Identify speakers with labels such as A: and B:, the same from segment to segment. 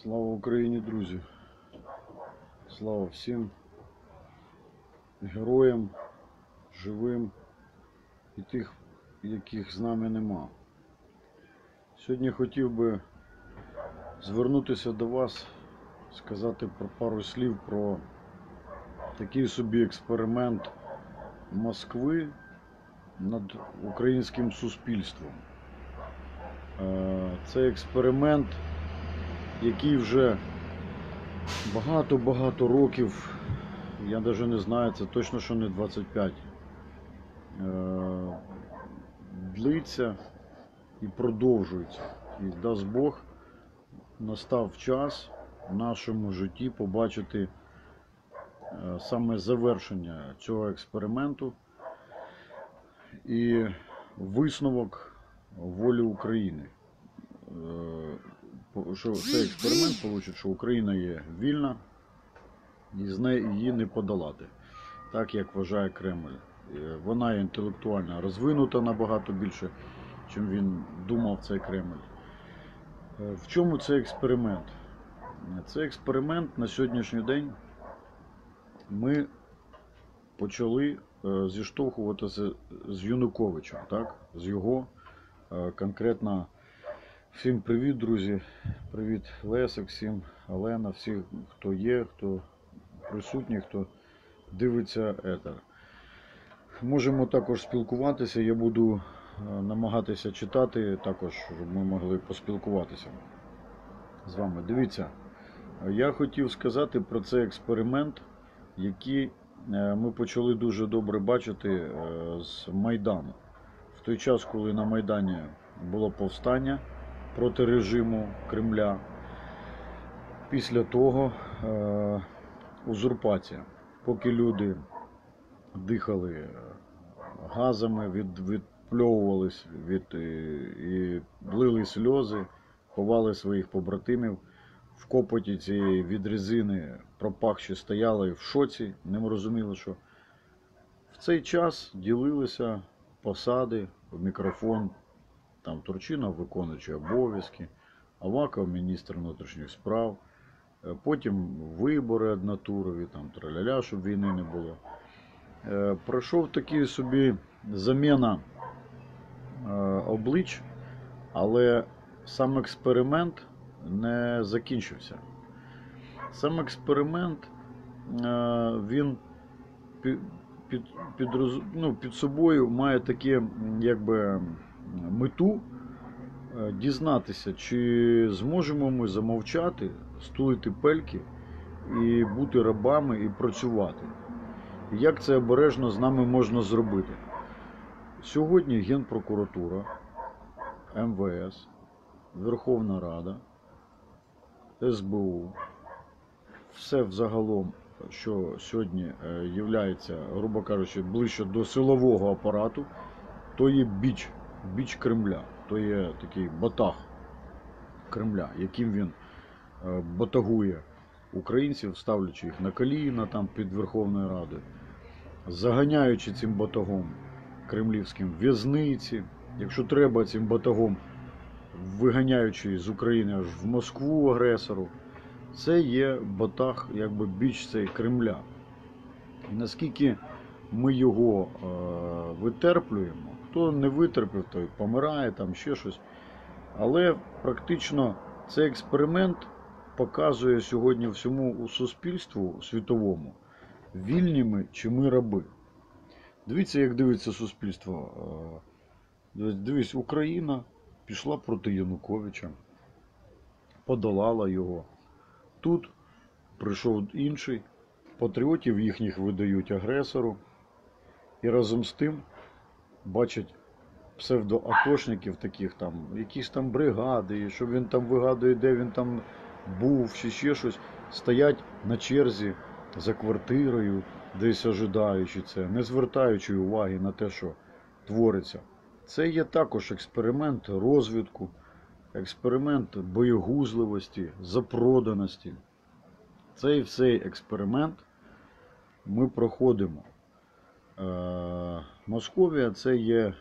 A: Слава Україні, друзі! Слава всім героям, живим і тих, яких з нами нема. Сьогодні хотів би звернутися до вас, сказати про пару слів про такий собі експеримент Москви над українським суспільством. Це експеримент, який вже багато років, я навіть не знаю, це точно, що не 25, длиться і продовжується. І дасть Бог, настав час в нашому житті побачити саме завершення цього експерименту і висновок волі України. Що цей експеримент вийде, що Україна є вільна і з неї її не подолати, так як вважає Кремль. Вона є інтелектуально розвинута набагато більше, чим він думав цей Кремль. В чому цей експеримент? Цей експеримент на сьогоднішній день ми почали зіштовхуватися з Януковичем, так? З його конкретно. Всім привіт, друзі, привіт Лесик, всім Олена, всі, хто є, хто присутній, хто дивиться етер. Можемо також спілкуватися, я буду намагатися читати також, щоб ми могли поспілкуватися з вами. Дивіться, я хотів сказати про цей експеримент, який ми почали дуже добре бачити з Майдану. В той час, коли на Майдані було повстання проти режиму Кремля, після того узурпація. Поки люди дихали газами, відпльовувались і лили сльози, ховали своїх побратимів, в копоті цієї від резини пропахші стояли в шоці, не розуміли, що в цей час ділилися посади в мікрофон. Там Турчинов виконуючий обов'язки, Аваков міністр внутрішніх справ, потім вибори однотурові, там траляля, щоб війни не було. Пройшов такий собі заміна облич, але сам експеримент не закінчився. Сам експеримент, він під собою має таке, якби, мету дізнатися, чи зможемо ми замовчати, стулити пельки і бути рабами і працювати. І як це обережно з нами можна зробити? Сьогодні Генпрокуратура, МВС, Верховна Рада, СБУ, все взагалом, що сьогодні є, грубо кажучи, ближче до силового апарату, то є біч Кремля, то є такий батаг Кремля, яким він батагує українців, ставлячи їх на коліна там під Верховною Радою, заганяючи цим батагом кремлівським в'язниці, якщо треба, цим батагом виганяючи з України аж в Москву агресору. Це є батаг, якби біч цей Кремля. І наскільки ми його витерплюємо, хто не витерпів, той помирає, там ще щось. Але практично цей експеримент показує сьогодні всьому суспільству світовому, вільні ми чи ми раби. Дивіться, як дивиться суспільство. Дивись, Україна пішла проти Януковича, подолала його. Тут прийшов інший, патріотів їхніх видають агресору. І разом з тим бачать псевдоатошників таких там, якісь там бригади, що він там вигадує, де він там був, чи ще щось, стоять на черзі за квартирою, десь ожидаючи це, не звертаючи уваги на те, що твориться. Це є також експеримент розвідку, експеримент боєгузливості, запроданості. Цей всей експеримент ми проходимо. Московія це є,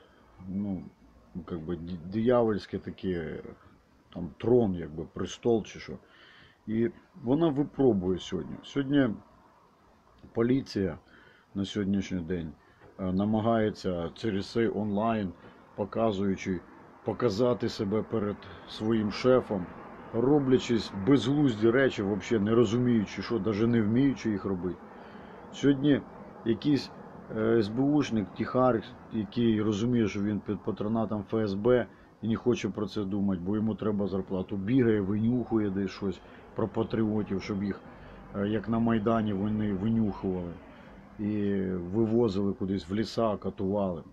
A: диявольське таке, там трон, якби престол чи що. І вона випробує сьогодні. Сьогодні поліція на сьогоднішній день намагається через цей онлайн, показати себе перед своїм шефом, роблячись безглузді речі, взагалі не розуміючи, що, навіть не вміючи їх робити. Сьогодні якийсь СБУшник, тихар, який розуміє, що він під патронатом ФСБ і не хоче про це думати, бо йому треба зарплату, бігає, винюхує десь щось про патріотів, щоб їх, як на Майдані, вони винюхували і вивозили кудись в ліса, катували.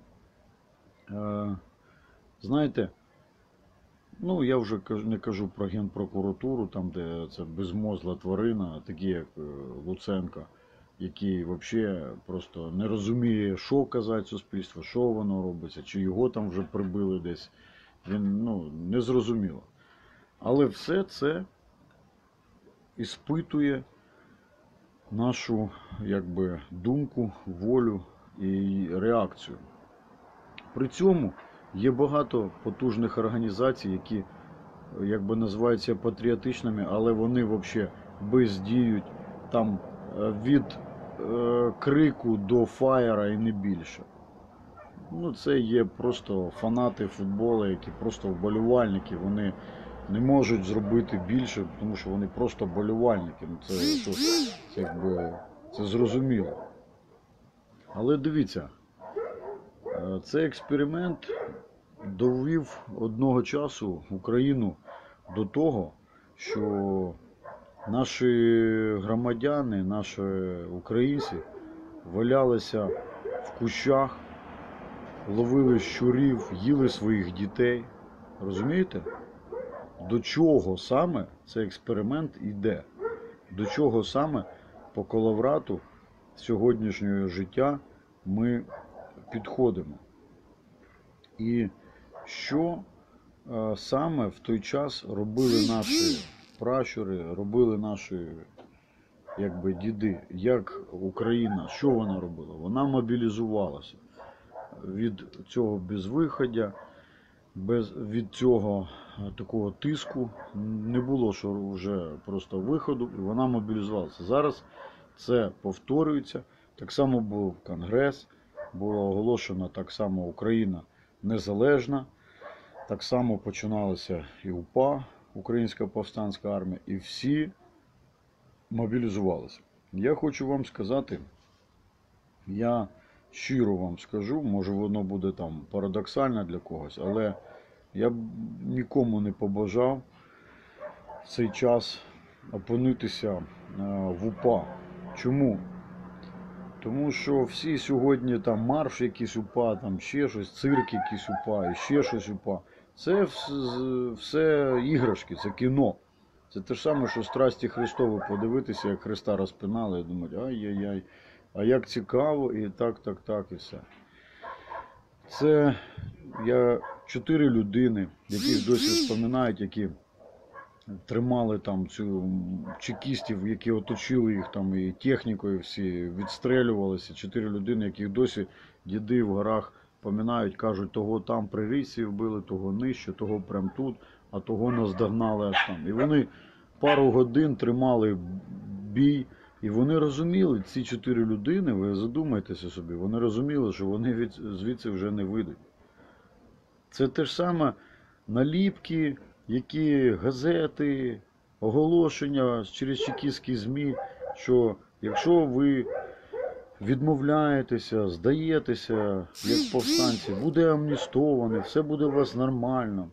A: Знаєте, ну я вже не кажу про Генпрокуратуру, там де це безмозла тварина, такі як Луценко, який взагалі просто не розуміє, що казати суспільству, що воно робиться, чи його там вже прибили десь. Він, не зрозуміло. Але все це іспитує нашу, думку, волю і реакцію. При цьому є багато потужних організацій, які, називаються патріотичними, але вони взагалі бездіють там від крику до фаєра і не більше. Це є просто фанати футболу, які просто вболівальники, вони не можуть зробити більше, тому що вони просто вболівальники. Це зрозуміло. Але дивіться, цей експеримент довів одного часу Україну до того, що наші громадяни, наші українці валялися в кущах, ловили щурів, їли своїх дітей. Розумієте? До чого саме цей експеримент йде? До чого саме по коловрату сьогоднішнього життя ми підходимо? І що саме в той час робили наші пращури, робили наші діди? Як Україна, що вона робила? Вона мобілізувалася від цього безвиходя, від цього такого тиску. Не було, що вже просто виходу, і вона мобілізувалася. Зараз це повторюється. Так само був Конгрес, було оголошено так само Україна незалежна. Так само починалася і УПА, Українська повстанська армія, і всі мобілізувалися. Я хочу вам сказати, я щиро вам скажу, може воно буде там парадоксально для когось, але я б нікому не побажав в цей час опинитися в УПА. Чому? Тому що всі сьогодні там марш якийсь УПА, там ще щось, цирк якийсь УПА, і ще щось УПА. Це все іграшки, це кіно. Це те ж саме, що страсті Христові подивитися, як Христа розпинали, і думати, ай-яй-яй, а як цікаво, і так, і все. Це 4 людини, яких досі вспоминають, які тримали там цю чекістів, які оточили їх там і технікою всі, відстрелювалися. 4 людини, яких досі діди в горах пам'ятають, кажуть, того там при річці вбили, того нижче, того прям тут, а того наздогнали аж там. І вони пару годин тримали бій, і вони розуміли, ці 4 людини, ви задумайтеся собі, вони розуміли, що вони звідси вже не вийдуть. Це те ж саме наліпки, які газети, оголошення через чекістські ЗМІ, що якщо ви відмовляєтеся, здаєтеся, як повстанці, буде амністований, все буде у вас нормально.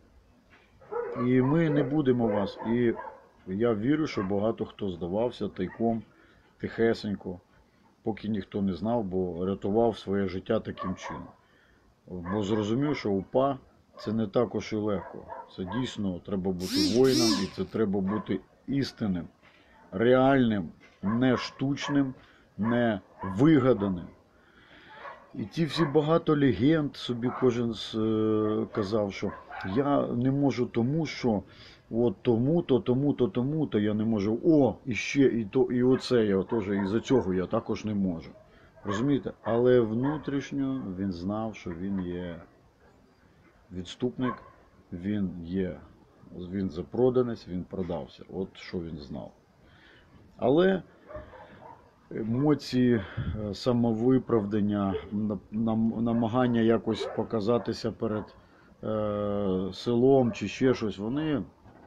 A: І ми не будемо вас. І я вірю, що багато хто здавався тайком, тихесенько, поки ніхто не знав, бо рятував своє життя таким чином. Бо зрозумів, що УПА це не також і легко. Це дійсно треба бути воїном, і це треба бути істинним, реальним, не штучним, не вигаданим. І ті всі багато легенд, собі кожен казав, що я не можу тому, що от тому-то я не можу. І ще, і оце я теж, із-за цього я також не можу. Розумієте? Але внутрішньо він знав, що він є відступник, він є Він запроданець, він продався. От що він знав. Але емоції, самовиправдання, намагання якось показатися перед селом чи ще щось, вони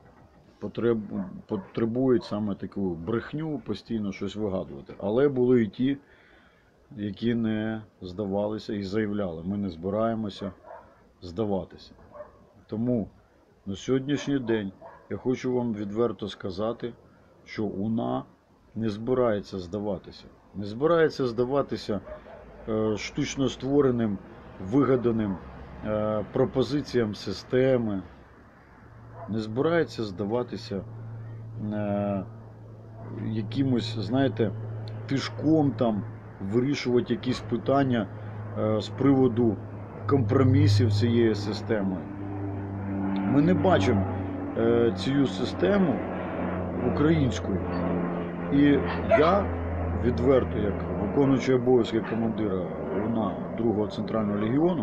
A: потребують саме таку брехню, постійно щось вигадувати. Але були і ті, які не здавалися і заявляли, ми не збираємося здаватися. Тому на сьогоднішній день я хочу вам відверто сказати, що УНА не збирається здаватися. Не збирається здаватися штучно створеним, вигаданим пропозиціям системи. Не збирається здаватися якимось, знаєте, тишком там вирішувати якісь питання з приводу компромісів цієї системи. Ми не бачимо цю систему українською. І я відверто, як виконуючий обов'язки командира УНА 2-го Центрального легіону,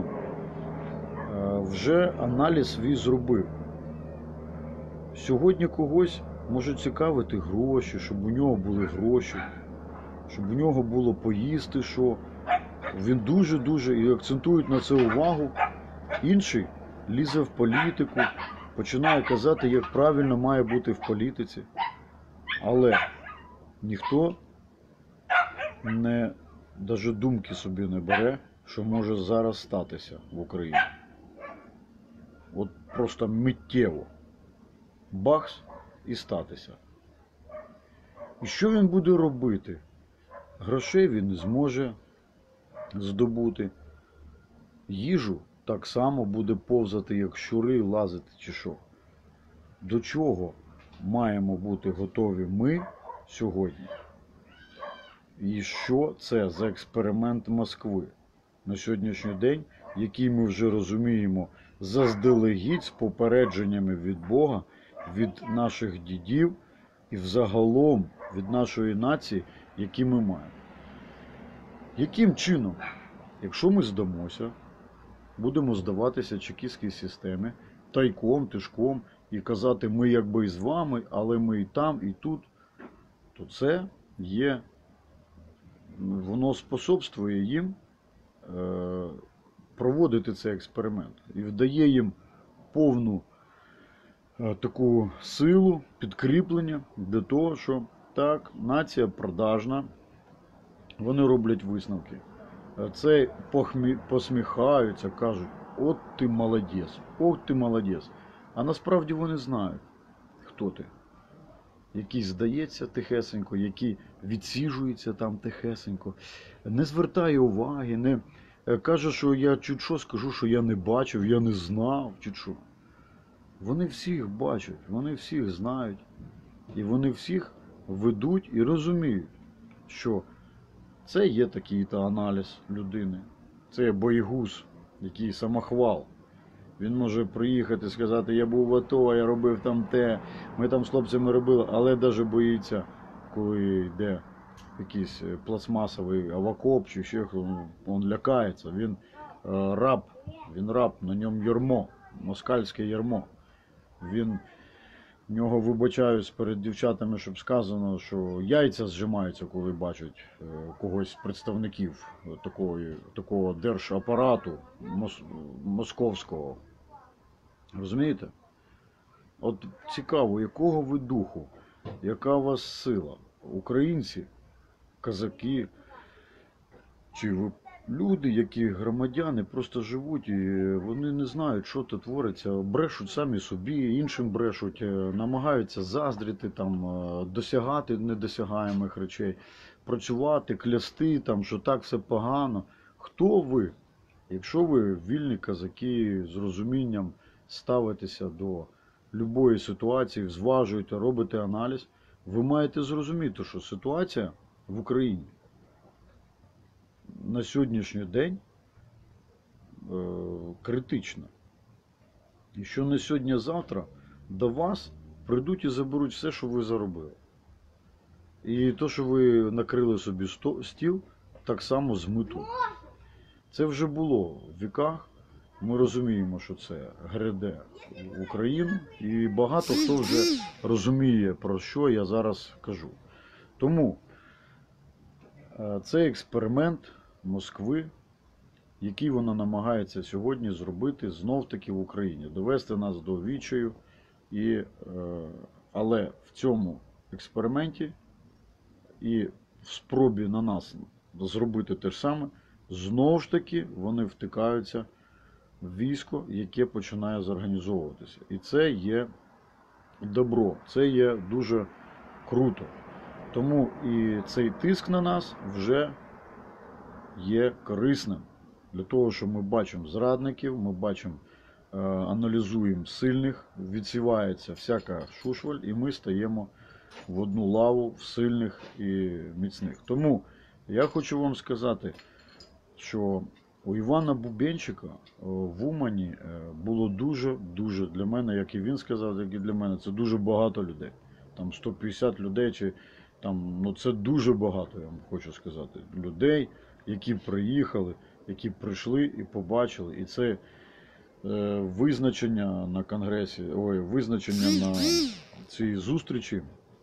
A: вже аналіз свій зробив. Сьогодні когось може цікавити гроші, щоб у нього були гроші, щоб у нього було поїсти, що він дуже-дуже, і акцентують на це увагу. Інший лізе в політику, починає казати, як правильно має бути в політиці. Але ніхто навіть думки собі не бере, що може зараз статися в Україні. От просто миттєво. Бахс і статися. І що він буде робити? Грошей він не зможе здобути. Їжу так само буде повзати, як щури, лазити чи що. До чого маємо бути готові ми сьогодні? І що це за експеримент Москви на сьогоднішній день, який ми вже розуміємо заздалегідь з попередженнями від Бога, від наших дідів і взагалом від нашої нації, які ми маємо. Яким чином, якщо ми здамося, будемо здаватися чекістській системі, тайком, тишком, і казати, ми якби і з вами, але ми і там, і тут, то це є, воно способствує їм проводити цей експеримент. І дає їм повну таку силу, підкріплення для того, що так, нація продажна, вони роблять висновки. Це посміхаються, кажуть, от ти молодець, от ти молодець. А насправді вони знають, хто ти. Який здається тихесенько, який відсіжується там тихесенько, не звертає уваги, не каже, що я чуть що скажу, що я не бачив, я не знав, чуть що. Вони всіх бачать, вони всіх знають, і вони всіх ведуть і розуміють, що це є такий-то аналіз людини, це є боєгуз, який самохвал. Він може приїхати і сказати, я був в АТО, я робив там те, ми там з хлопцями робили, але навіть боїться, коли йде якийсь пластмасовий авакоп чи ще хто, він лякається, він раб, на ньому ярмо, москальське ярмо. В нього вибачаюсь перед дівчатами, щоб сказано, що яйця зжимаються, коли бачать когось з представників такого держапарату московського. Розумієте? От цікаво, якого ви духу, яка у вас сила? Українці, козаки, чи ви люди, які громадяни, просто живуть і вони не знають, що тут твориться, брешуть самі собі, іншим брешуть, намагаються заздрити, там, досягати недосягаємих речей, працювати, клясти, там, що так все погано. Хто ви? Якщо ви вільні козаки, з розумінням ставитеся до любої ситуації, зважуєте, робите аналіз, ви маєте зрозуміти, що ситуація в Україні на сьогоднішній день критична. І що не сьогодні-завтра до вас прийдуть і заберуть все, що ви заробили. І те, що ви накрили собі стіл, так само зметуть. Це вже було в віках, Ми розуміємо, що це гряде в Україну, і багато хто вже розуміє, про що я зараз кажу. Тому це експеримент Москви, який вона намагається сьогодні зробити знов-таки в Україні, довести нас до відчаю. Але в цьому експерименті і в спробі на нас зробити те ж саме, знову ж таки вони втикаються в військо, яке починає зорганізовуватися. І це є добро, це є дуже круто. Тому і цей тиск на нас вже є корисним. Для того, що ми бачимо зрадників, ми бачимо, аналізуємо сильних, відсівається всяка шушваль, і ми стаємо в одну лаву в сильних і міцних. Тому я хочу вам сказати, що у Івана Бубенчика в Умані було дуже для мене, як і він сказав, як і для мене, це дуже багато людей. Там 150 людей, чи там, ну це дуже багато, я вам хочу сказати, людей, які приїхали, які прийшли і побачили. І це визначення на конгресі, визначення на цій зустрічі,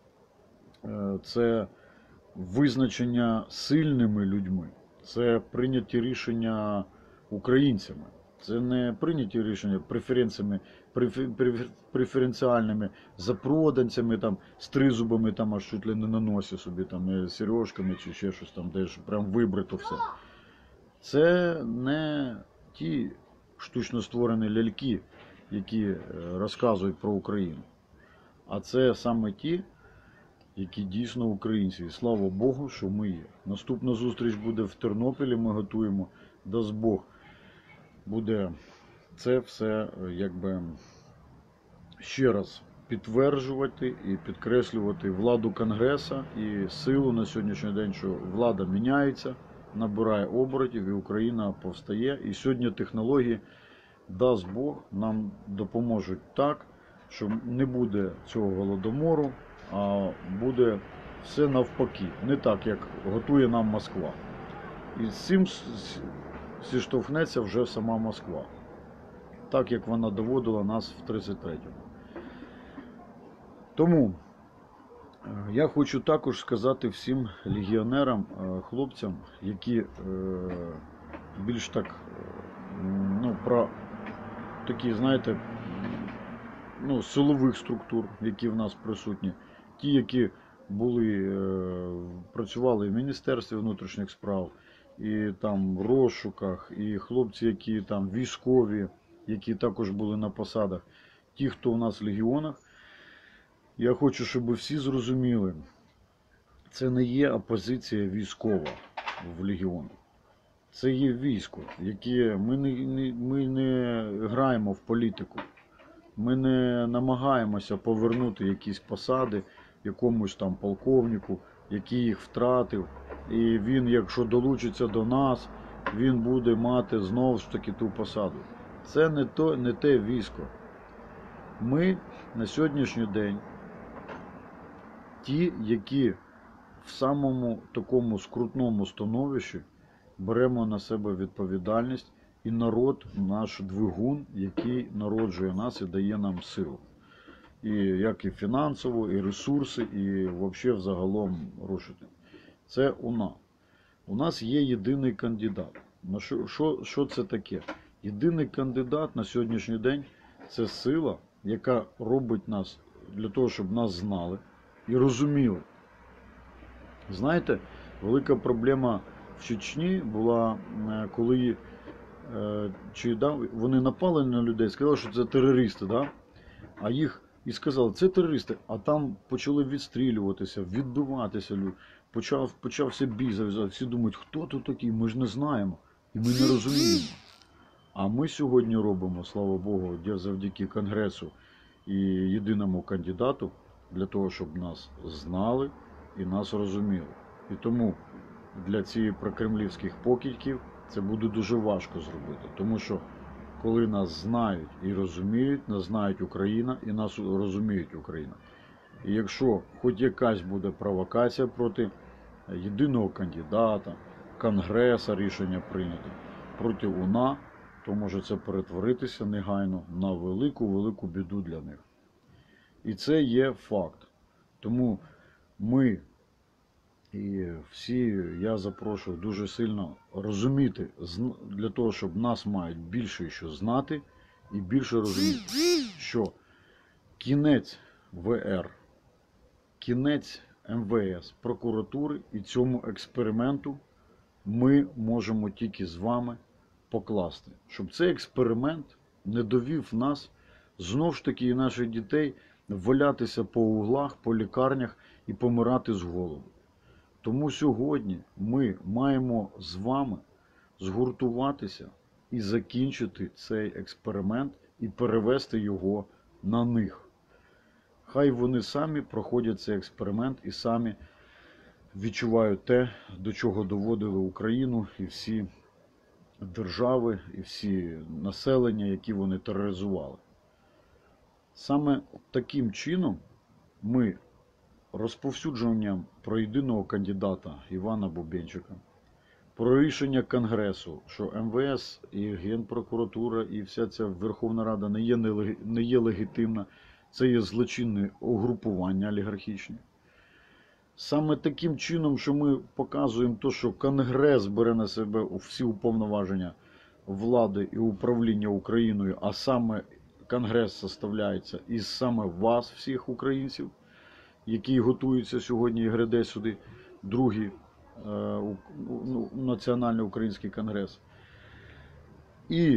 A: це визначення сильними людьми. Це прийняті рішення українцями. Це не прийняті рішення преференціальними запроданцями, там, з тризубами, там, аж чуть ли не на носі собі, там, сережками чи ще щось там, де ж прям вибрито все. Це не ті штучно створені ляльки, які розказують про Україну. А це саме ті, які дійсно українці. І слава Богу, що ми є. Наступна зустріч буде в Тернополі, ми готуємо. Дасть Бог, буде це все якби ще раз підтверджувати і підкреслювати владу Конгреса і силу на сьогоднішній день, що влада міняється, набирає оборотів і Україна повстає. І сьогодні технології, дасть Бог, нам допоможуть так, що не буде цього голодомору, а буде все навпаки. Не так, як готує нам Москва. І з цим зіштовхнеться вже сама Москва. Так, як вона доводила нас в 33-му. Тому я хочу також сказати всім легіонерам, хлопцям, які більш так, ну, про такі, знаєте, ну, силових структур, які в нас присутні, ті, які працювали в Міністерстві внутрішніх справ, і там в розшуках, і хлопці, які там військові, які також були на посадах, ті, хто у нас в легіонах, я хочу, щоб всі зрозуміли, це не є опозиція військова в легіонах. Це є військо, яке ми не граємо в політику. Ми не намагаємося повернути якісь посади якомусь там полковнику, який їх втратив. І він, якщо долучиться до нас, він буде мати знову ж таки ту посаду. Це не те військо. Ми на сьогоднішній день ті, які в самому такому скрутному становищі беремо на себе відповідальність, і народ, наш двигун, який народжує нас і дає нам силу. І як і фінансово, і ресурси, і взагалі взагалом рушити. Це УНА. У нас є єдиний кандидат. Що це таке? Єдиний кандидат на сьогоднішній день – це сила, яка робить нас для того, щоб нас знали і розуміли. Знаєте, велика проблема в Чечні була, коли вони напали на людей, сказали, що це терористи, да? А їх і сказали, це терористи, а там почали відстрілюватися, відбиватися, почався бій зав'язати. Всі думають, хто тут такий, ми ж не знаємо, і ми не розуміємо. А ми сьогодні робимо, слава Богу, завдяки Конгресу і єдиному кандидату, для того, щоб нас знали і нас розуміли. І тому для цих прокремлівських покидьків це буде дуже важко зробити. Тому що коли нас знають і розуміють, нас знають Україна і нас розуміють Україна. І якщо хоч якась буде провокація проти єдиного кандидата, Конгреса рішення прийнято, проти УНА, то може це перетворитися негайно на велику-велику біду для них. І це є факт. Тому ми і всі, я запрошую дуже сильно розуміти, для того, щоб нас мають більше що знати і більше розуміти, що кінець ВР, кінець МВС, прокуратури і цьому експерименту ми можемо тільки з вами покласти. Щоб цей експеримент не довів нас, знову ж таки, і наших дітей, валятися по углах, по лікарнях і помирати з голоду. Тому сьогодні ми маємо з вами згуртуватися і закінчити цей експеримент і перевести його на них. Хай вони самі проходять цей експеримент і самі відчувають те, до чого доводили Україну і всі держави, і всі населення, які вони тероризували. Саме таким чином ми розповсюдженням про єдиного кандидата Івана Бубенчика, про рішення Конгресу, що МВС і Генпрокуратура і вся ця Верховна Рада не є легітимна, це є злочинне угрупування олігархічне. Саме таким чином, що ми показуємо те, що Конгрес бере на себе всі уповноваження влади і управління Україною, а саме Конгрес составляється із саме вас, всіх українців, який готується сьогодні і гряде сюди другий національний український конгрес. І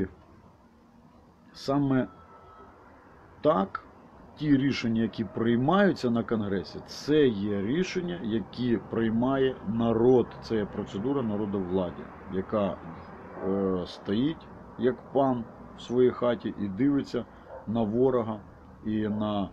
A: саме так ті рішення, які приймаються на Конгресі, це є рішення, які приймає народ. Це є процедура народовладдя, яка стоїть як пан в своїй хаті і дивиться на ворога і на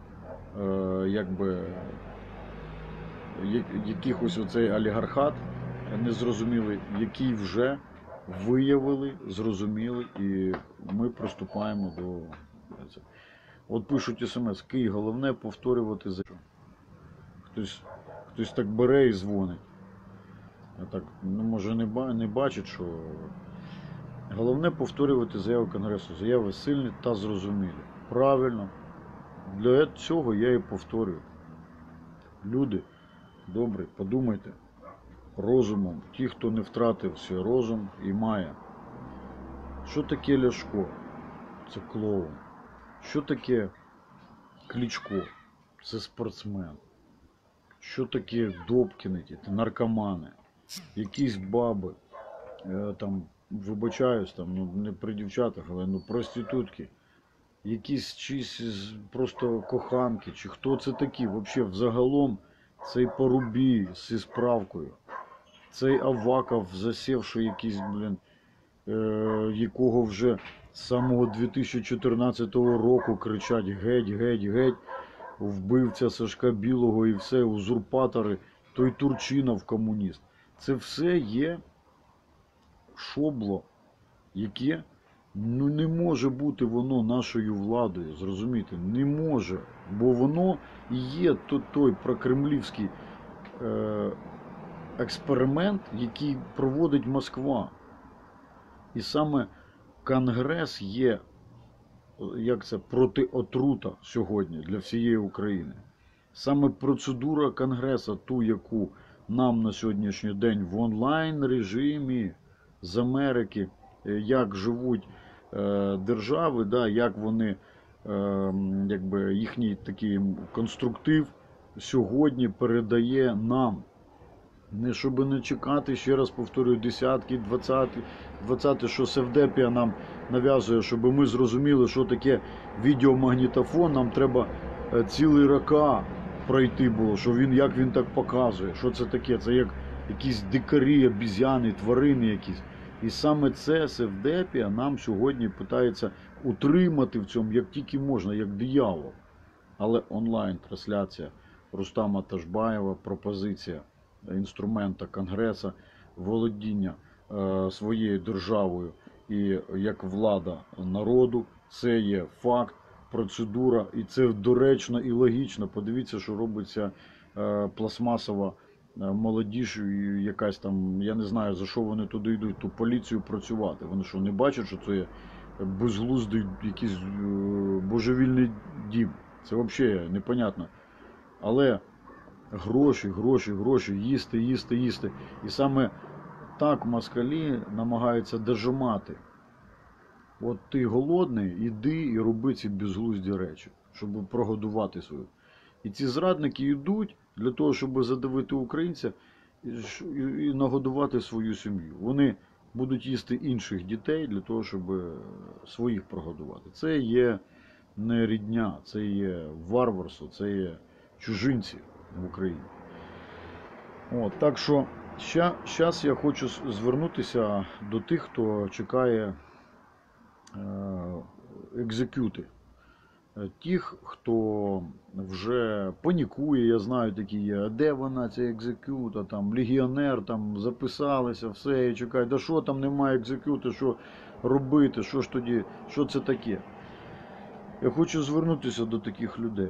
A: якихось оцей олігархат незрозумілий, який вже виявили, зрозуміли, і ми приступаємо до цього. От пишуть смс, Київ, головне повторювати за що. Хтось так бере і дзвонить. А так, може не бачить, що головне повторювати заяву Конгресу. Заяви сильні та зрозумілі. Правильно. Для цього я і повторюю. Люди, добре, подумайте розумом. Ті, хто не втратив свій розум і має. Що таке Ляшко? Це клоун. Що таке Кличко? Це спортсмен. Що таке Добкіни, наркомани? Якісь баби, там, вибачаюсь, там, не при дівчатах, але проститутки. Якісь чиїсь просто коханки, чи хто це такі? Взагалом цей Порубій зі справкою, цей Аваков, засівший якийсь, якого вже з самого 2014 року кричать геть, геть, геть, вбивця Сашка Білого і все, узурпатори, той Турчинов комуніст. Це все є шобло, яке не може бути воно нашою владою, зрозумієте, не може, бо воно і є той прокремлівський експеримент, який проводить Москва. І саме Конгрес є, протиотрута сьогодні для всієї України. Саме процедура Конгресу, ту, яку нам на сьогоднішній день в онлайн режимі з Америки, як живуть держави, да, як вони, їхній такий конструктив сьогодні передає нам. Не щоб не чекати, ще раз повторюю, десятки, 20, що Севдепія нам нав'язує, щоб ми зрозуміли, що таке відеомагнітофон, нам треба цілий рока пройти було, що як він так показує, що це таке, це як якісь дикарі, обізяни, тварини якісь. І саме це Севдепія нам сьогодні питається утримати в цьому, як тільки можна, як диявол. Але онлайн-трансляція Рустама Ташбаєва, пропозиція інструмента Конгресу, володіння своєю державою і як влада народу, це є факт, процедура, і це доречно і логічно. Подивіться, що робиться пластмасова молодіж, якась там, я не знаю, за що вони туди йдуть, ту поліцію працювати. Вони що, не бачать, що це є безглуздий якийсь божевільний дім. Це взагалі непонятно. Але гроші, гроші, гроші, їсти, їсти, їсти. І саме так москалі намагаються дожимати. От ти голодний, іди і роби ці безглузді речі, щоб прогодувати свою. І ці зрадники йдуть для того, щоб задавити українця і нагодувати свою сім'ю. Вони будуть їсти інших дітей для того, щоб своїх прогодувати. Це є не рідня, це є варварство, це є чужинці в Україні. От, так що зараз я хочу звернутися до тих, хто чекає екзекюти. Тих, хто вже панікує, я знаю, такі є, а де вона, ця екзекюта, там, легіонер, там, записалися, все, і чекають, да що там немає екзекюти, що робити, що ж тоді, що це таке? Я хочу звернутися до таких людей.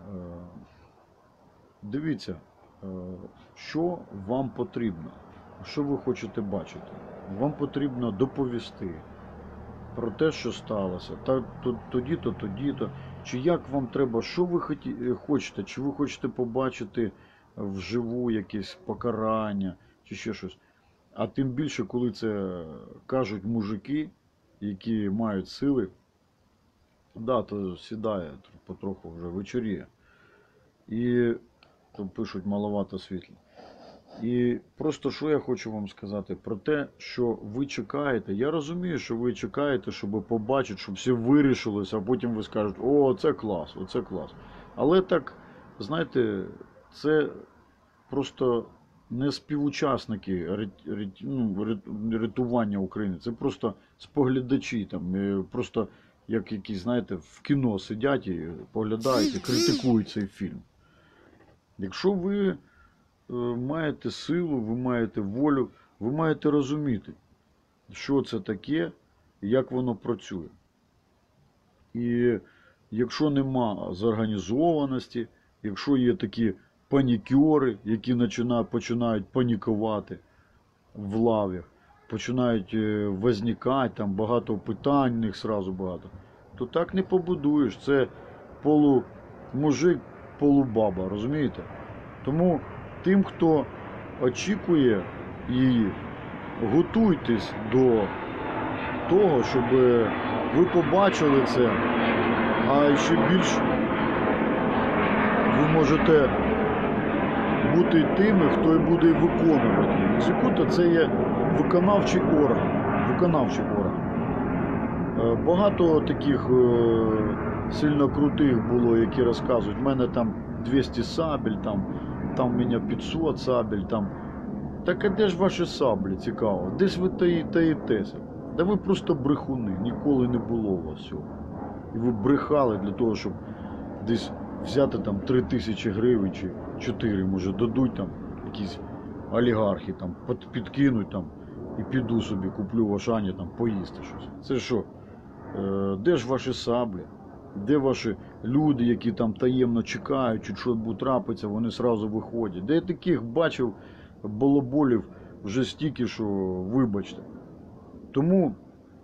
A: Дивіться, що вам потрібно, що ви хочете бачити. Вам потрібно доповісти про те, що сталося, тоді-то, тоді-то, чи як вам треба, що ви хочете, чи ви хочете побачити вживу якесь покарання, чи ще щось. А тим більше, коли це кажуть мужики, які мають сили, да, то сідає, потроху вже вечоріє. І то пишуть маловато світло. І просто що я хочу вам сказати про те, що ви чекаєте. Я розумію, що ви чекаєте, щоб побачити, щоб все вирішилося, а потім ви скажете, о, це клас, оце клас. Але так, знаєте, це просто не співучасники рятування України. Це просто споглядачі, там, просто як якісь, знаєте, в кіно сидять і поглядають, і критикують цей фільм. Якщо ви маєте силу, ви маєте волю, ви маєте розуміти, що це таке і як воно працює. І якщо нема зорганізованості, якщо є такі панікери, які починають панікувати в лавах, починають возникати, там багато питань, в них сразу багато, то так не побудуєш. Це полумужик, полубаба, розумієте? Тому тим, хто очікує її, готуйтесь до того, щоб ви побачили це, а ще більш ви можете бути тими, хто і буде виконувати. Екзекутор – це є виконавчий орган. Виконавчий орган. Багато таких сильно крутих було, які розказують, в мене там 200 сабель, там у мене 500 сабель, там. Так а де ж ваші саблі, цікаво? Десь ви таїтеся? Да ви просто брехуни, ніколи не було у вас цього. І ви брехали для того, щоб десь взяти там 3000 гривень чи 4, може, дадуть там якісь олігархи, там, підкинуть там, і піду собі, куплю в Ашані, там, поїсти щось. Це що? Де ж ваші саблі? Де ваші люди, які там таємно чекають, чи що буде трапиться, вони одразу виходять? Де я таких бачив балаболів вже стільки, що вибачте. Тому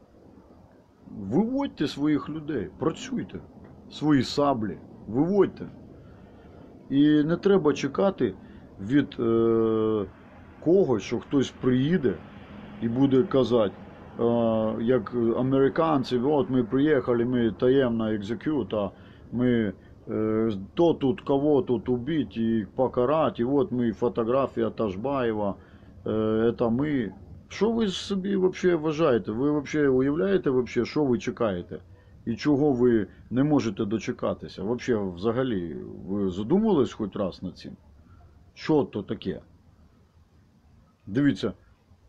A: виводьте своїх людей, працюйте, свої саблі, виводьте. І не треба чекати від когось, що хтось приїде і буде казати, як американці, от ми приїхали, ми таємна екзекюта, ми то тут кого тут убить і покарати, і от ми фотографія Ташбаєва, це ми. Що ви собі взагалі вважаєте? Ви взагалі уявляєте, що ви чекаєте? І чого ви не можете дочекатися? Взагалі, ви задумувались хоч раз над цим? Що то таке? Дивіться,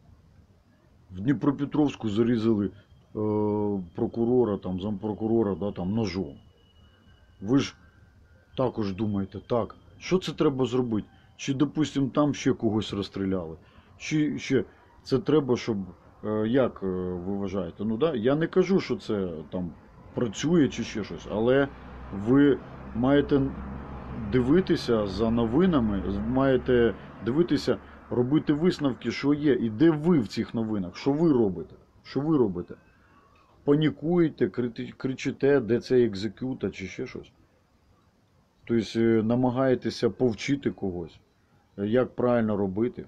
A: в Дніпропетровську зарізали прокурора, там, зампрокурора, да, там, ножом. Ви ж також думаєте, так, що це треба зробити? Чи, допустимо, там ще когось розстріляли? Чи ще це треба, щоб, як ви вважаєте? Ну, да, я не кажу, що це там працює чи ще щось, але ви маєте дивитися за новинами, маєте дивитися, робити висновки, що є, і де ви в цих новинах, що ви робите, що ви робите. панікуєте, кричите, де цей екзекюта чи ще щось. Тобто намагаєтеся повчити когось, як правильно робити.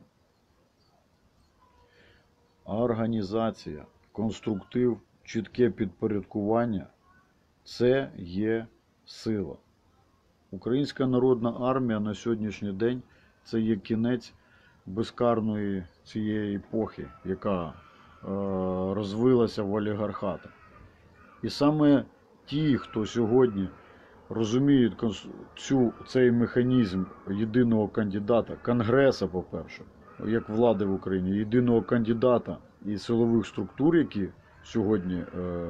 A: А організація, конструктив, чітке підпорядкування – це є сила. Українська народна армія на сьогоднішній день – це є кінець безкарної цієї епохи, яка розвилася в олігархата. І саме ті, хто сьогодні розуміють цей механізм єдиного кандидата, Конгресу, по-перше, як влади в Україні, єдиного кандидата і силових структур, які сьогодні,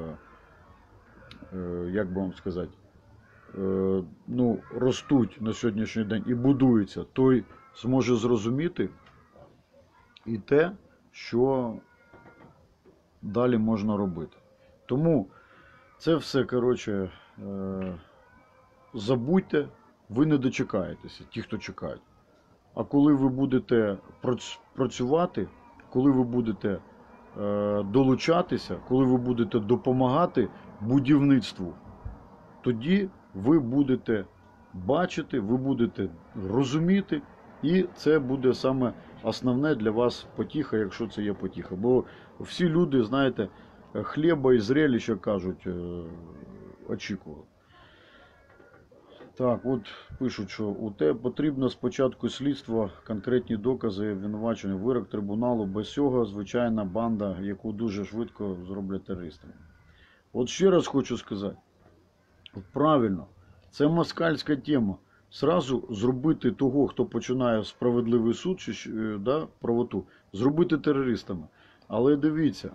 A: як би вам сказати, ростуть на сьогоднішній день і будуються, той зможе зрозуміти і те, що далі можна робити. Тому це все, коротше, забудьте, ви не дочекаєтеся, ті, хто чекають. А коли ви будете працювати, коли ви будете долучатися, коли ви будете допомагати будівництву, тоді ви будете бачити, ви будете розуміти, і це буде саме основне для вас потіха, якщо це є потіха. Бо всі люди, знаєте, хліба і зрелища, кажуть, очікували. Так, от пишуть, що у те потрібно спочатку слідство, конкретні докази, обвинувачення, вирок трибуналу. Без цього звичайна банда, яку дуже швидко зроблять терористами. От ще раз хочу сказати, правильно, це москальська тема. Сразу зробити того, хто починає справедливий суд, чи, правоту, зробити терористами. Але дивіться,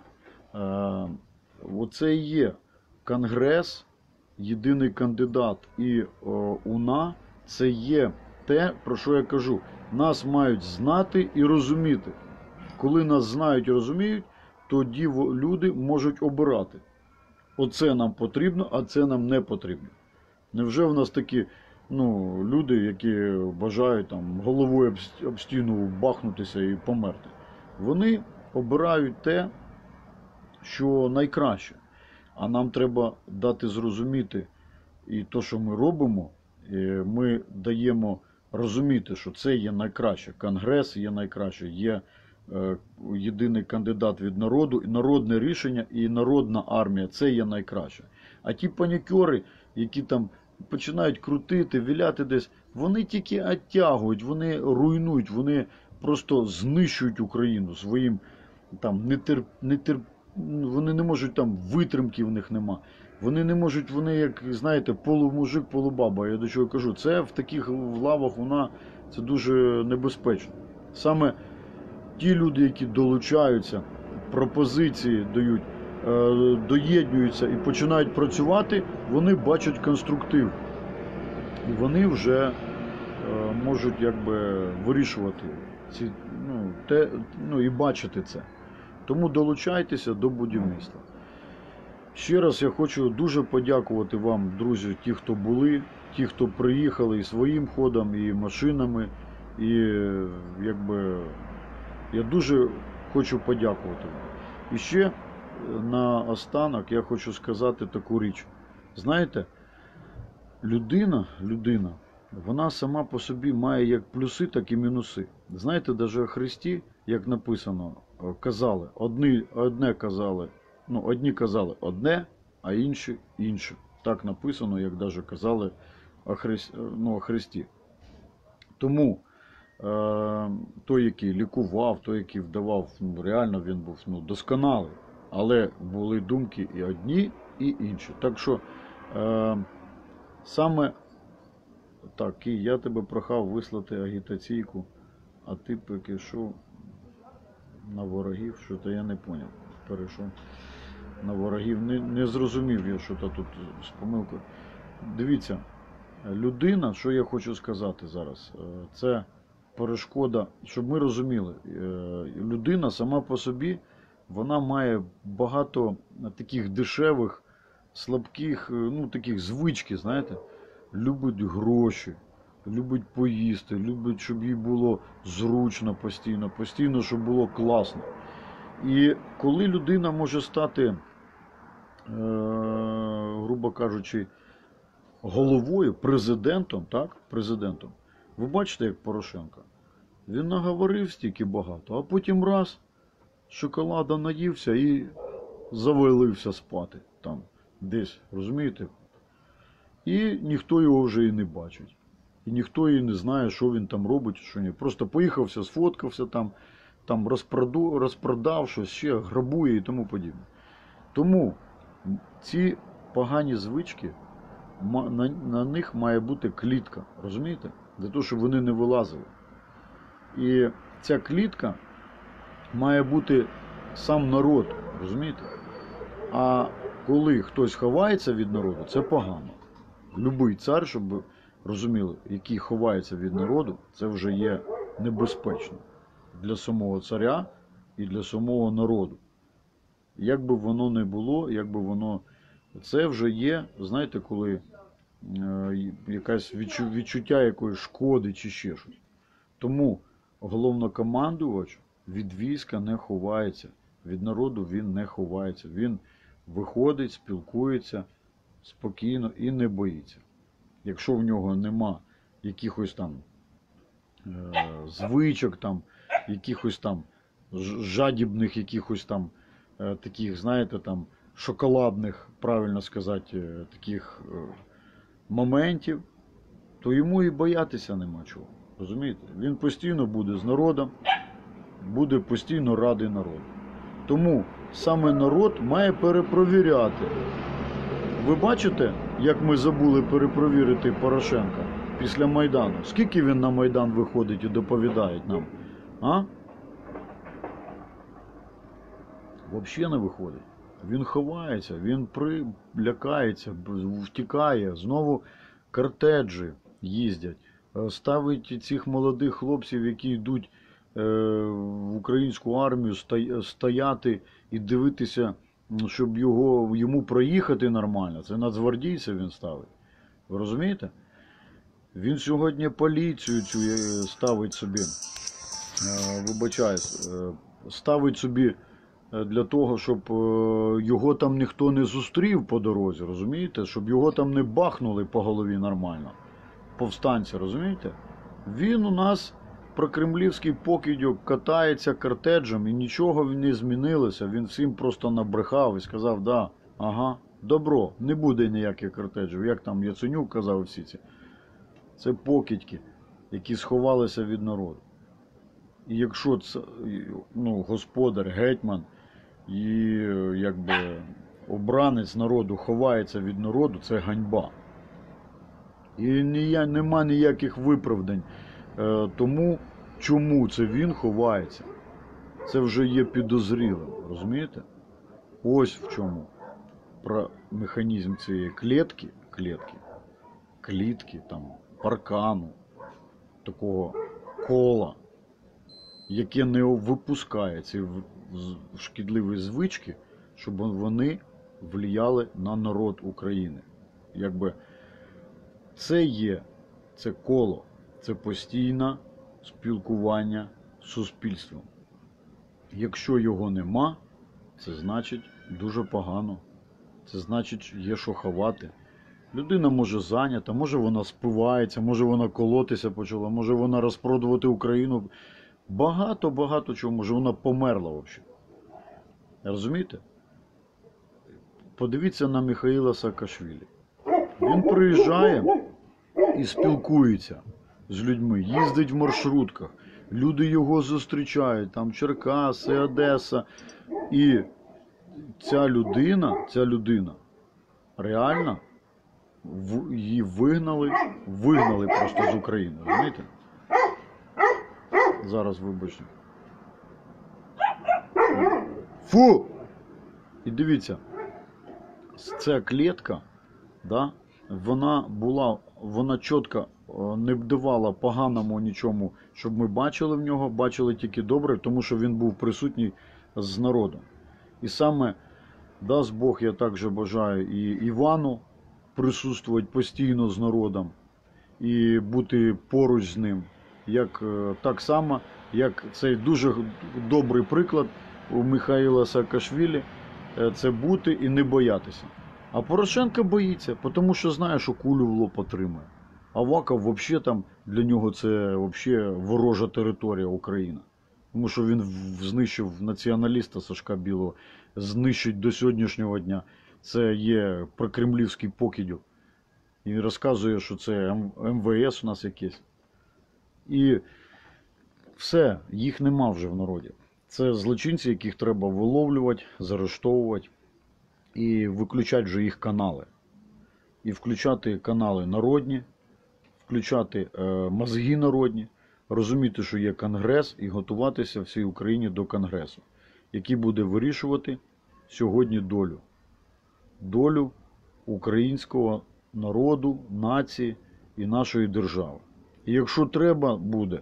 A: оце і є Конгрес, єдиний кандидат і УНА, це є те, про що я кажу. Нас мають знати і розуміти. Коли нас знають і розуміють, тоді люди можуть обирати. Оце нам потрібно, а це нам не потрібно. Невже в нас такі люди, які бажають там головою об стіну бахнутися і померти? Вони обирають те, що найкраще. А нам треба дати зрозуміти, і то, що ми робимо, ми даємо розуміти, що це є найкраще. Конгрес є найкраще, є єдиний кандидат від народу, і народне рішення, і народна армія – це є найкраще. А ті панікери, які там починають крутити, віляти десь, вони тільки оттягують, вони руйнують, вони просто знищують Україну своїм там вони не можуть, там витримки в них нема. Вони не можуть, вони, як, знаєте, полумужик, полубаба. Я до чого кажу, це в таких лавах це дуже небезпечно. Саме ті люди, які долучаються, пропозиції дають, доєднуються і починають працювати, вони бачать конструктив. І вони вже можуть якби вирішувати ці, і бачити це. Тому долучайтеся до будівництва. Ще раз я хочу дуже подякувати вам, друзі, ті, хто були, ті, хто приїхали і своїм ходом, і машинами. І я дуже хочу подякувати вам. І ще на останок я хочу сказати таку річ. Знаєте, людина, вона сама по собі має як плюси, так і мінуси. Знаєте, навіть Христі, як написано, казали, одні казали одне, а інші інше. Так написано, як навіть казали о Христі. Тому той, який лікував, той, який вдавав, реально він був досконалий. Але були думки і одні, і інші. Так що, саме так, і я тебе прохав вислати агітаційку, а ти перейшов на ворогів, що то я не зрозумів. Перейшов на ворогів, не зрозумів я, що то тут з помилкою. Дивіться, людина, що я хочу сказати зараз, це перешкода, щоб ми розуміли, людина сама по собі, вона має багато таких дешевих, слабких, таких звички, знаєте, любить гроші, любить поїсти, любить, щоб їй було зручно постійно, щоб було класно. І коли людина може стати грубо кажучи, головою, президентом, так, президентом. Ви бачите, як Порошенко? Він наговорив стільки багато, а потім раз, шоколада наївся і завалився спати там десь, розумієте? І ніхто його вже і не бачить. І ніхто і не знає, що він там робить, що ні. Просто поїхався, сфоткався там розпродав щось, ще грабує і тому подібне. Тому ці погані звички, на них має бути клітка, розумієте? Для того, щоб вони не вилазили. І ця клітка має бути сам народ, розумієте? А коли хтось ховається від народу, це погано. Любий цар, щоб ви розуміли, який ховається від народу, це вже є небезпечно для самого царя і для самого народу. Як би воно не було, як би воно... Це вже є, знаєте, коли якесь відчуття якоїсь шкоди чи ще щось. Тому головнокомандувач від війська не ховається, від народу він не ховається. Він виходить, спілкується спокійно і не боїться. Якщо в нього нема якихось там звичок, там, якихось там жадібних, якихось там таких, знаєте, там шоколадних, правильно сказати, таких моментів, то йому і боятися нема чого. Розумієте? Він постійно буде з народом, буде постійно радий народу. Тому саме народ має перепровіряти. Ви бачите, як ми забули перепровірити Порошенка після Майдану? Скільки він на Майдан виходить і доповідає нам? А? Взагалі не виходить. Він ховається, він лякається, втікає, знову кортеджі їздять. Ставить цих молодих хлопців, які йдуть в українську армію, стояти і дивитися, щоб йому проїхати нормально. Це нацгвардійця він ставить. Ви розумієте? Він сьогодні поліцію цю ставить собі, вибачаюсь, ставить собі для того, щоб його там ніхто не зустрів по дорозі, розумієте? Щоб його там не бахнули по голові нормально. Повстанці, розумієте? Він у нас прокремлівський покидьок катається кортеджем і нічого не змінилося. Він всім просто набрехав і сказав, да, ага, добро, не буде ніяких кортеджів. Як там Яценюк казав всі ці. Це покидьки, які сховалися від народу. І якщо це, господар, гетьман і якби обранець народу ховається від народу, це ганьба. І нема ніяких виправдань тому, чому це він ховається. Це вже є підозрілим, розумієте? Ось в чому про механізм цієї клітки, там, паркану, такого кола, яке не випускає ці шкідливі звички, щоб вони впливали на народ України. Якби це коло, це постійне спілкування з суспільством. Якщо його нема, це значить дуже погано. Це значить, є що ховати. Людина може зайнята, може вона спивається, може вона колотися почала, може вона розпродувати Україну. Багато чого, може вона померла взагалі. Розумієте? Подивіться на Михаїла Саакашвілі. Він приїжджає і спілкується з людьми, їздить в маршрутках. Люди його зустрічають, там Черкаси, Одеса. І ця людина, реально, її вигнали просто з України, розумієте? Зараз, вибачте. Фу! І дивіться, ця клітка, да, вона чітко не давала поганому нічому, щоб ми бачили в нього, бачили тільки добре, тому що він був присутній з народом. І саме, дасть Бог, я також бажаю і Івану присутствувати постійно з народом і бути поруч з ним. Так само, як цей дуже добрий приклад у Михаїла Саакашвілі, це бути і не боятися. А Порошенко боїться, тому що знає, що кулю в лоб отримає. Аваков взагалі там для нього це взагалі ворожа територія України. Тому що він знищив націоналіста Сашка Білого, знищить до сьогоднішнього дня. Це є прокремлівський покидьок. І розказує, що це МВС у нас якесь. І все, їх нема вже в народі. Це злочинці, яких треба виловлювати, заарештовувати і виключати вже їх канали. І включати канали народні, включати мозги народні, розуміти, що є Конгрес, і готуватися всій Україні до Конгресу, який буде вирішувати сьогодні долю українського народу, нації і нашої держави. І якщо треба буде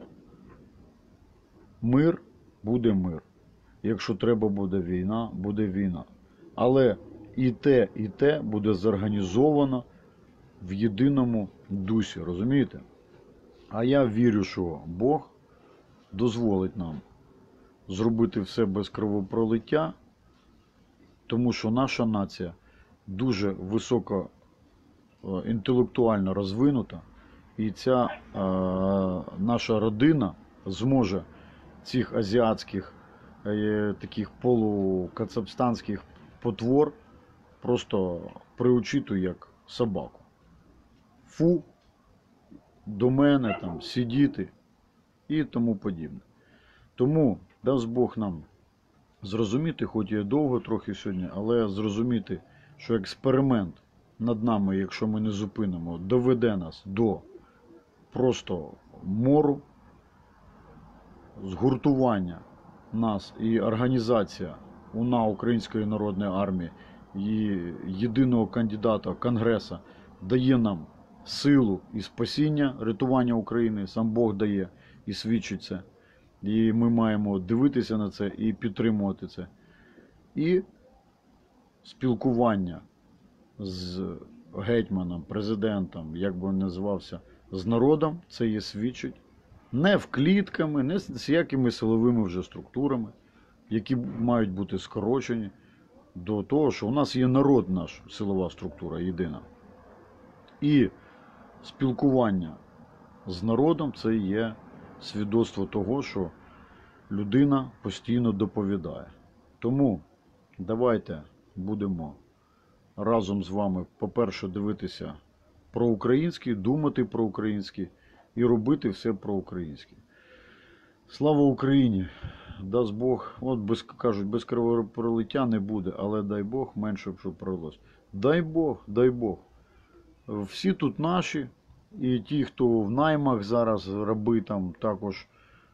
A: мир, буде мир. Якщо треба буде війна, буде війна. Але і те буде зорганізовано в єдиному дусі, розумієте? А я вірю, що Бог дозволить нам зробити все без кровопролиття, тому що наша нація дуже високо інтелектуально розвинута, і ця наша родина зможе цих азіатських таких полукацапстанських потвор просто приучити як собаку. Фу, до мене там сидіти і тому подібне. Тому дасть Бог нам зрозуміти, хоч і довго трохи сьогодні, але зрозуміти, що експеримент над нами, якщо ми не зупинимо, доведе нас до просто мору, згуртування нас і організація УНА Української народної армії і єдиного кандидата Конгреса дає нам силу і спасіння, рятування України, сам Бог дає і свідчить це. І ми маємо дивитися на це і підтримувати це. І спілкування з гетьманом, президентом, як би він називався, з народом, це є свідчить. Не в клітками, не з якими силовими вже структурами, які мають бути скорочені до того, що у нас є народ, наша силова структура єдина. І спілкування з народом це є свідоцтво того, що людина постійно доповідає. Тому давайте будемо разом з вами, по-перше, дивитися про українське, думати про українське і робити все про українське. Слава Україні! Дасть Бог, от кажуть, без кровопролиття не буде, але дай Бог, менше щоб пролилось. Дай Бог, дай Бог. Всі тут наші, і ті, хто в наймах зараз, раби там також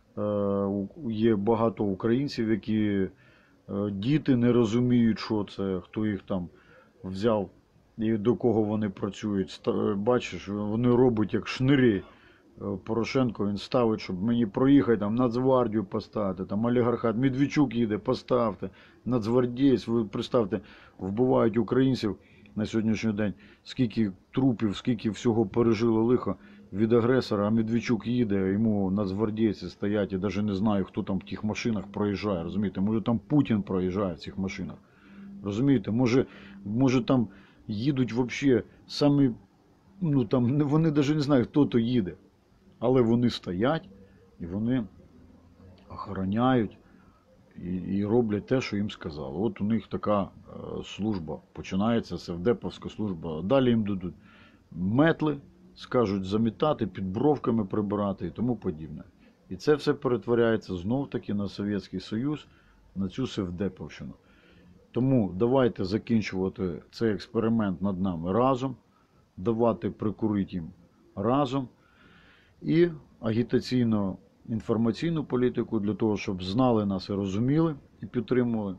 A: є багато українців, які діти не розуміють, що це, хто їх там взяв і до кого вони працюють. Бачиш, вони роблять як шнирі. Порошенко він ставить, щоб мені проїхати, там Нацгвардію поставити, там олігархат, Медведчук їде, поставте, нацгвардієць, ви представте, вбивають українців на сьогоднішній день, скільки трупів, скільки всього пережило лихо від агресора, а Медведчук їде, йому нацгвардійці стоять, я навіть не знаю, хто там в тих машинах проїжджає, розумієте, може там Путін проїжджає в цих машинах, розумієте, може там їдуть взагалі самі, ну там, вони навіть не знають, хто то їде. Але вони стоять і вони охороняють і роблять те, що їм сказали. От у них така служба починається, севдеповська служба. Далі їм дадуть метли, скажуть замітати, під бровками прибирати і тому подібне. І це все перетворяється знов-таки на Совєтський Союз, на цю севдеповщину. Тому давайте закінчувати цей експеримент над нами разом, давати прикурити їм разом. І агітаційно-інформаційну політику для того, щоб знали нас і розуміли, і підтримували,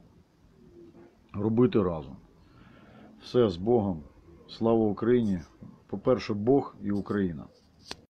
A: робити разом. Все з Богом. Слава Україні! По-перше, Бог і Україна.